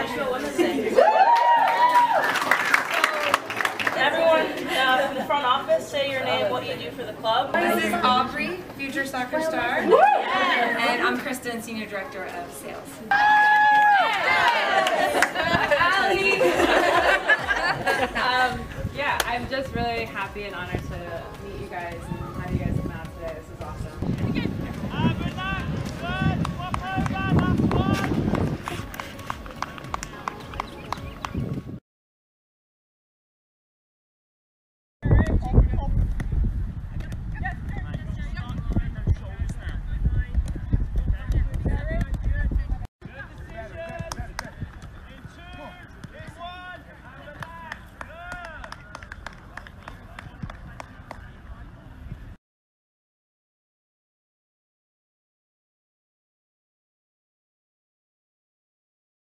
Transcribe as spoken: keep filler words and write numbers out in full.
International Women's Day. Everyone uh, from the front office, say your name, what you do for the club. This is Aubrey, future soccer star. And I'm Kristen, Senior Director of Sales. um, yeah, I'm just really happy and honored